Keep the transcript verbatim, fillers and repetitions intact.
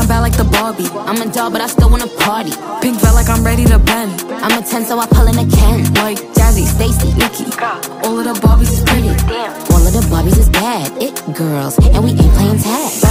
I'm bad like the Barbie. I'm a doll, but I still wanna party. Pink felt like I'm ready to bend. I'm a ten, so I pull in a Ken. Like Jazzy, Stacy, Nikki. All of the Barbies is pretty. All of the Barbies is bad. It girls, and we ain't playing tag.